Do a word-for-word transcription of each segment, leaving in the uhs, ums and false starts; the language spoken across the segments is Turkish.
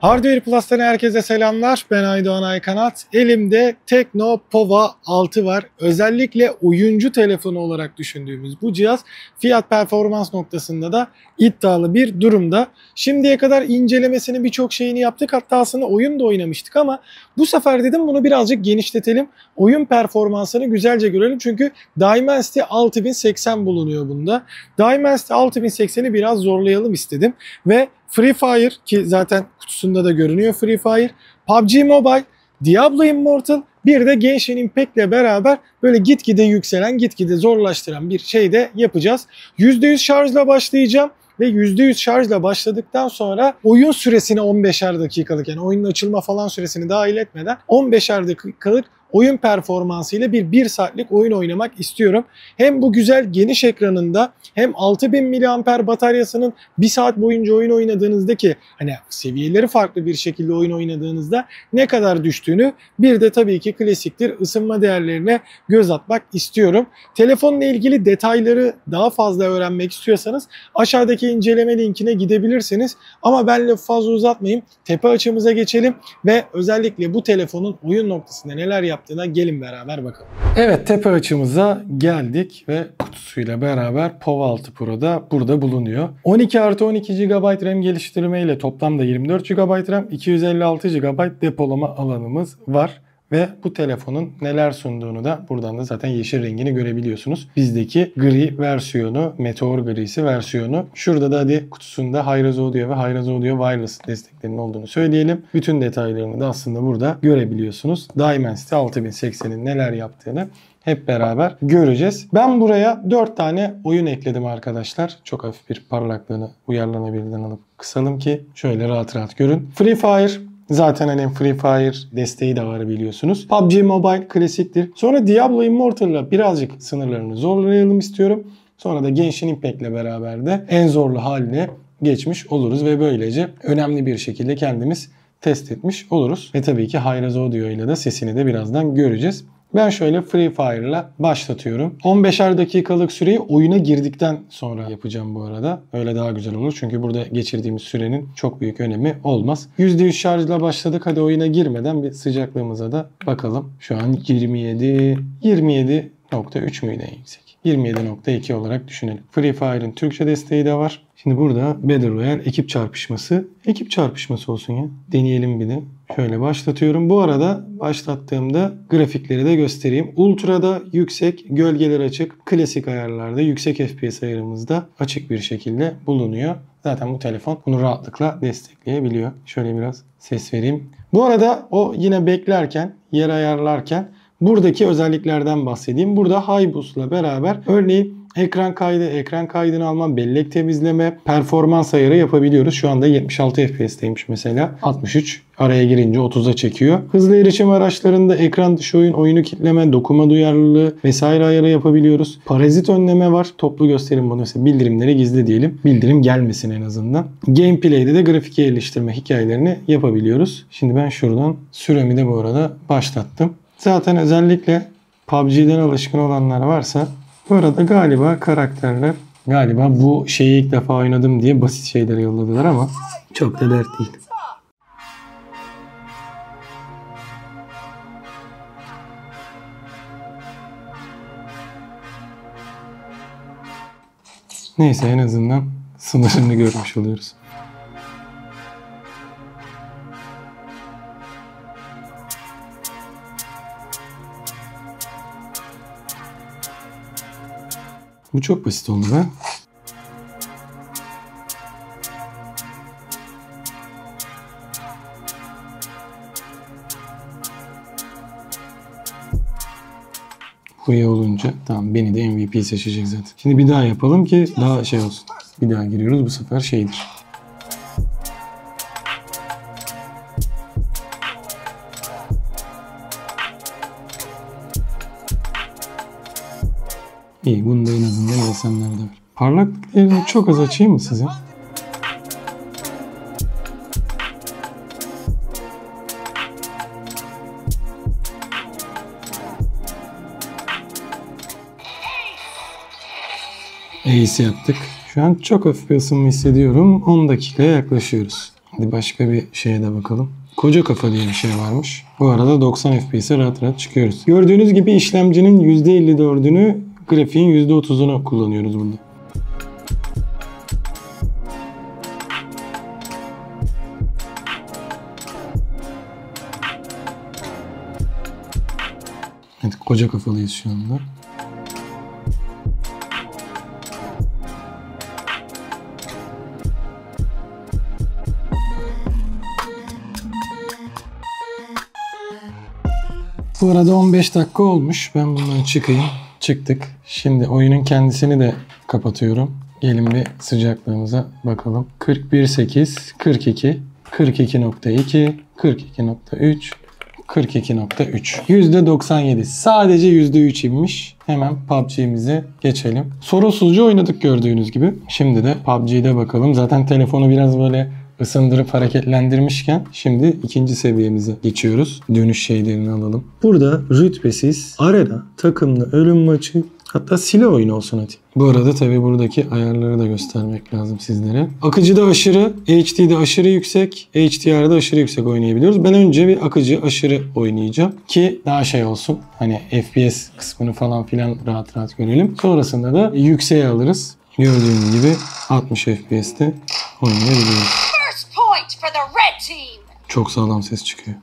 Hardware Plus'tan herkese selamlar. Ben Aydoğan Aykanat. Elimde Tekno Pova altı var. Özellikle oyuncu telefonu olarak düşündüğümüz bu cihaz fiyat performans noktasında da iddialı bir durumda. Şimdiye kadar incelemesini birçok şeyini yaptık. Hatta aslında oyun da oynamıştık ama bu sefer dedim bunu birazcık genişletelim. Oyun performansını güzelce görelim. Çünkü Dimensity altı bin seksen bulunuyor bunda. Dimensity altı bin sekseni biraz zorlayalım istedim. Ve Free Fire, ki zaten kutusunda da görünüyor Free Fire, P U B G Mobile, Diablo Immortal, bir de Genshin Impact ile beraber böyle gitgide yükselen, gitgide zorlaştıran bir şey de yapacağız. yüzde yüz şarjla başlayacağım ve yüzde yüz şarjla başladıktan sonra oyun süresini on beşer dakikalık, yani oyunun açılma falan süresini dahil etmeden on beşer dakikalık oyun performansıyla bir 1 saatlik oyun oynamak istiyorum. Hem bu güzel geniş ekranında hem altı bin miliamper bataryasının bir saat boyunca oyun oynadığınızdaki hani seviyeleri farklı bir şekilde oyun oynadığınızda ne kadar düştüğünü, bir de tabii ki klasiktir ısınma değerlerine göz atmak istiyorum. Telefonla ilgili detayları daha fazla öğrenmek istiyorsanız aşağıdaki inceleme linkine gidebilirsiniz. Ama ben lafı fazla uzatmayayım. Tepe açımıza geçelim ve özellikle bu telefonun oyun noktasında neler yaptığına gelin beraber bakalım. Evet, tepe açımıza geldik ve kutusuyla beraber Pova altı Pro da burada bulunuyor. on iki artı on iki gigabayt RAM geliştirme ile toplamda yirmi dört gigabayt RAM, iki yüz elli altı gigabayt depolama alanımız var. Ve bu telefonun neler sunduğunu da buradan da zaten yeşil rengini görebiliyorsunuz. Bizdeki gri versiyonu, Meteor grisi versiyonu. Şurada da hadi kutusunda Hi-Res Audio ve Hi-Res Audio Wireless desteklerinin olduğunu söyleyelim. Bütün detaylarını da aslında burada görebiliyorsunuz. Dimensity altı bin seksenin neler yaptığını hep beraber göreceğiz. Ben buraya dört tane oyun ekledim arkadaşlar. Çok hafif bir parlaklığını uyarlanabilirden alıp kısalım ki şöyle rahat rahat görün. Free Fire. Zaten hani Free Fire desteği de var biliyorsunuz. P U B G Mobile klasiktir. Sonra Diablo Immortal'la birazcık sınırlarını zorlayalım istiyorum. Sonra da Genshin Impact ile beraber de en zorlu haline geçmiş oluruz ve böylece önemli bir şekilde kendimiz test etmiş oluruz. Ve tabii ki Hi-Res Audio ile de sesini de birazdan göreceğiz. Ben şöyle Free Fire'la başlatıyorum. on beşer dakikalık süreyi oyuna girdikten sonra yapacağım bu arada. Öyle daha güzel olur. Çünkü burada geçirdiğimiz sürenin çok büyük önemi olmaz. yüzde yüz şarjla başladık. Hadi oyuna girmeden bir sıcaklığımıza da bakalım. Şu an yirmi yedi yirmi yedi nokta üç müydü en yüksek? yirmi yedi nokta iki olarak düşünelim. Free Fire'ın Türkçe desteği de var. Şimdi burada Battle Royale ekip çarpışması. Ekip çarpışması olsun ya. Deneyelim bir de. Şöyle başlatıyorum. Bu arada başlattığımda grafikleri de göstereyim. Ultra'da yüksek, gölgeler açık. Klasik ayarlarda yüksek F P S ayarımızda açık bir şekilde bulunuyor. Zaten bu telefon bunu rahatlıkla destekleyebiliyor. Şöyle biraz ses vereyim. Bu arada o yine beklerken, yer ayarlarken buradaki özelliklerden bahsedeyim. Burada HiBoost'la beraber örneğin ekran kaydı, ekran kaydını alma, bellek temizleme, performans ayarı yapabiliyoruz. Şu anda yetmiş altı F P S'teymiş mesela. altmış üç araya girince otuza çekiyor. Hızlı erişim araçlarında ekran dışı oyun, oyunu kitleme, dokuma duyarlılığı vesaire ayarı yapabiliyoruz. Parazit önleme var. Toplu gösterim bunu, mesela bildirimleri gizli diyelim. Bildirim gelmesin en azından. Gameplay'de de grafik yerleştirme hikayelerini yapabiliyoruz. Şimdi ben şuradan süremi de bu arada başlattım. Zaten özellikle P U B G'den alışkın olanlar varsa bu arada galiba karakterler, galiba bu şeyi ilk defa oynadım diye basit şeyleri yolladılar ama çok da dert değil. Neyse, en azından sınırını görmüş oluyoruz. Bu çok basit oldu be. Bu iyi olunca tamam, beni de M V P seçecek zaten. Şimdi bir daha yapalım ki daha şey olsun. Bir daha giriyoruz, bu sefer şeydir. İyi, bunu da en azından insanlar da var. Parlaklık değerini çok az açayım mı size? Ace yaptık. Şu an çok hafif bir ısınma hissediyorum. on dakikaya yaklaşıyoruz. Hadi başka bir şeye de bakalım. Koca kafa diye bir şey varmış. Bu arada doksan F P S'e rahat rahat çıkıyoruz. Gördüğünüz gibi işlemcinin yüzde elli dördünü, grafiğin yüzde otuzunu kullanıyoruz bunda. Evet, koca kafalıyız şu anda. Bu arada on beş dakika olmuş. Ben bundan çıkayım. Çıktık. Şimdi oyunun kendisini de kapatıyorum. Gelin bir sıcaklığımıza bakalım. kırk bir nokta sekiz, kırk iki, kırk iki nokta iki, kırk iki nokta üç, kırk iki nokta üç. yüzde doksan yedi. Sadece yüzde üç inmiş. Hemen P U B G'mize geçelim. Sorunsuzca oynadık gördüğünüz gibi. Şimdi de P U B G'de bakalım. Zaten telefonu biraz böyle ısındırıp hareketlendirmişken şimdi ikinci seviyemize geçiyoruz. Dönüş şeylerini alalım. Burada rütbesiz, arena, takımlı, ölüm maçı, hatta silo oyunu olsun hadi. Bu arada tabi buradaki ayarları da göstermek lazım sizlere. Akıcıda aşırı, H D'de aşırı yüksek, H D R'da aşırı yüksek oynayabiliyoruz. Ben önce bir akıcı aşırı oynayacağım ki daha şey olsun. Hani F P S kısmını falan filan rahat rahat görelim. Sonrasında da yükseğe alırız. Gördüğünüz gibi altmış F P S'te oynayabiliyoruz. Çok sağlam ses çıkıyor.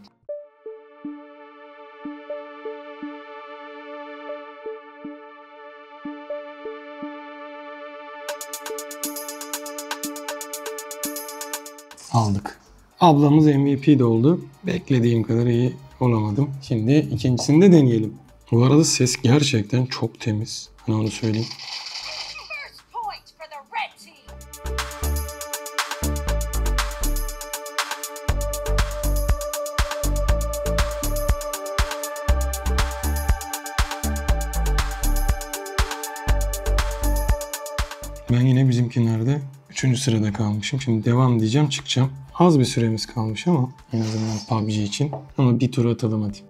Aldık. Ablamız M V P de oldu. Beklediğim kadar iyi olamadım. Şimdi ikincisini de deneyelim. Bu arada ses gerçekten çok temiz. Hani onu söyleyeyim. Ben yine bizimkinlerde üçüncü sırada kalmışım. Şimdi devam diyeceğim, çıkacağım. Az bir süremiz kalmış ama en azından P U B G için. Ama bir tur atalım hadi.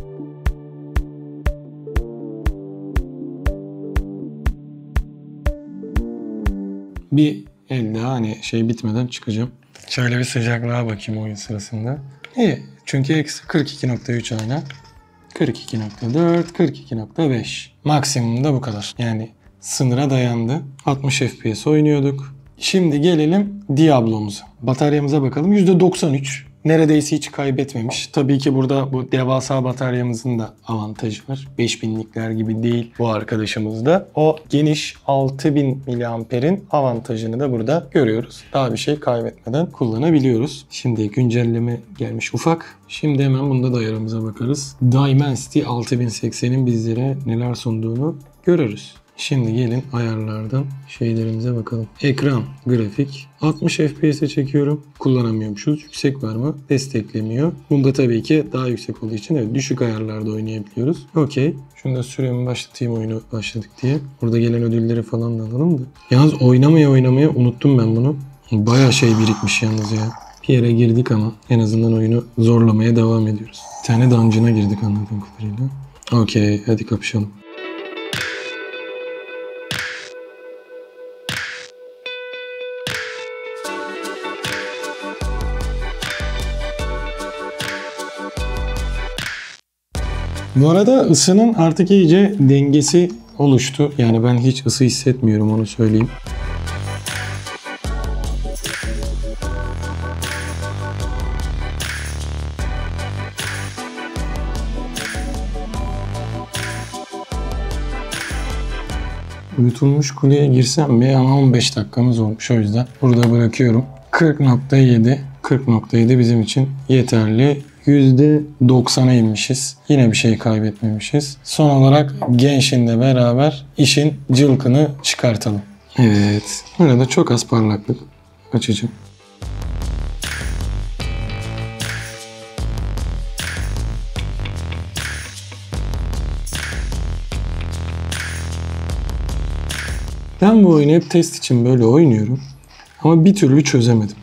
Bir el daha hani şey bitmeden çıkacağım. Şöyle bir sıcaklığa bakayım oyun sırasında. İyi. Çünkü eksi kırk iki nokta üç ayna. kırk iki nokta dört, kırk iki nokta beş. Maksimum da bu kadar. Yani sınıra dayandı. altmış F P S oynuyorduk. Şimdi gelelim Diablo'muza. Bataryamıza bakalım. yüzde doksan üç. Neredeyse hiç kaybetmemiş. Tabii ki burada bu devasa bataryamızın da avantajı var. beş binlikler gibi değil bu arkadaşımızda. O geniş altı bin miliamperin avantajını da burada görüyoruz. Daha bir şey kaybetmeden kullanabiliyoruz. Şimdi güncelleme gelmiş ufak. Şimdi hemen bunda da ayarımıza bakarız. Dimensity altı bin seksenin bizlere neler sunduğunu görürüz. Şimdi gelin ayarlardan şeylerimize bakalım. Ekran, grafik. altmış F P S'e çekiyorum. Kullanamıyormuşuz. Yüksek var mı? Desteklemiyor. Bunda tabii ki daha yüksek olduğu için evet, düşük ayarlarda oynayabiliyoruz. Okey. Şunu da süremi başlatayım oyunu başladık diye. Burada gelen ödülleri falan da alalım da. Yalnız oynamaya oynamaya unuttum ben bunu. Bayağı şey birikmiş yalnız ya. Bir yere girdik ama en azından oyunu zorlamaya devam ediyoruz. Bir tane dungeon'a girdik anladığım kadarıyla. Okey. Hadi kapışalım. Bu arada ısının artık iyice dengesi oluştu. Yani ben hiç ısı hissetmiyorum, onu söyleyeyim. Uyutulmuş kuleye girsem mi ama on beş dakikamız olmuş, o yüzden burada bırakıyorum. kırk nokta yedi kırk nokta yedi bizim için yeterli. yüzde doksana inmişiz. Yine bir şey kaybetmemişiz. Son olarak Genshin'le beraber işin cılkını çıkartalım. Evet. Burada çok az parlaklık açacağım. Ben bu oyunu hep test için böyle oynuyorum. Ama bir türlü çözemedim.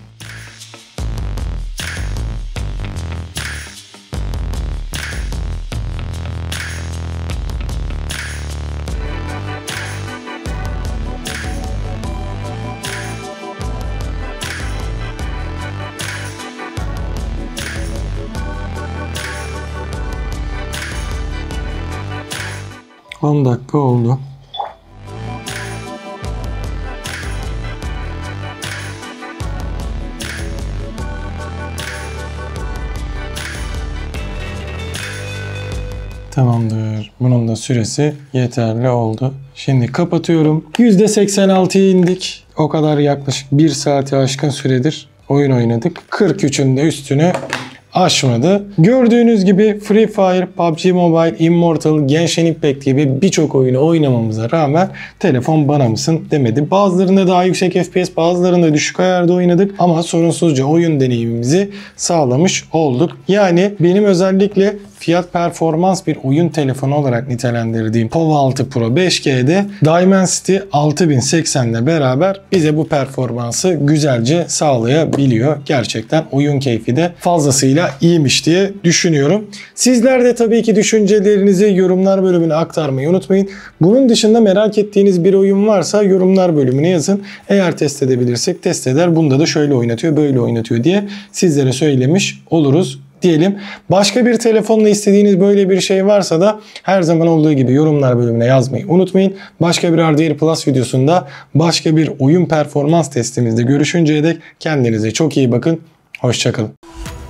on dakika oldu. Tamamdır. Bunun da süresi yeterli oldu. Şimdi kapatıyorum. yüzde seksen altıya indik. O kadar yaklaşık bir saati aşkın süredir oyun oynadık. kırk üçün de üstünü aşmadı. Gördüğünüz gibi Free Fire, P U B G Mobile, Immortal, Genshin Impact gibi birçok oyunu oynamamıza rağmen telefon bana mısın demedi. Bazılarında daha yüksek F P S, bazılarında düşük ayarda oynadık ama sorunsuzca oyun deneyimimizi sağlamış olduk. Yani benim özellikle fiyat performans bir oyun telefonu olarak nitelendirdiğim POVA altı Pro beş G'de Dimensity altı bin seksen ile beraber bize bu performansı güzelce sağlayabiliyor. Gerçekten oyun keyfi de fazlasıyla iyiymiş diye düşünüyorum. Sizler de tabii ki düşüncelerinizi yorumlar bölümüne aktarmayı unutmayın. Bunun dışında merak ettiğiniz bir oyun varsa yorumlar bölümüne yazın. Eğer test edebilirsek test eder. Bunda da şöyle oynatıyor, böyle oynatıyor diye sizlere söylemiş oluruz diyelim. Başka bir telefonla istediğiniz böyle bir şey varsa da her zaman olduğu gibi yorumlar bölümüne yazmayı unutmayın. Başka bir R D R Plus videosunda başka bir oyun performans testimizde görüşünceye dek kendinize çok iyi bakın. Hoşça kalın.